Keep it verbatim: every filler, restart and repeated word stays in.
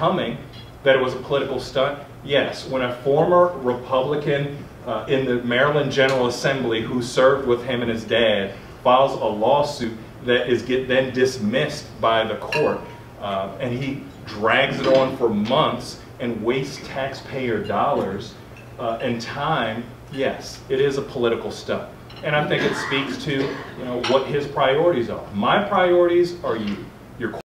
coming that it was a political stunt? Yes. When a former Republican uh, in the Maryland General Assembly who served with him and his dad files a lawsuit that is get then dismissed by the court, uh, and he drags it on for months and wastes taxpayer dollars uh, and time, yes, it is a political stunt. And I think it speaks to, you know, what his priorities are. My priorities are you. Your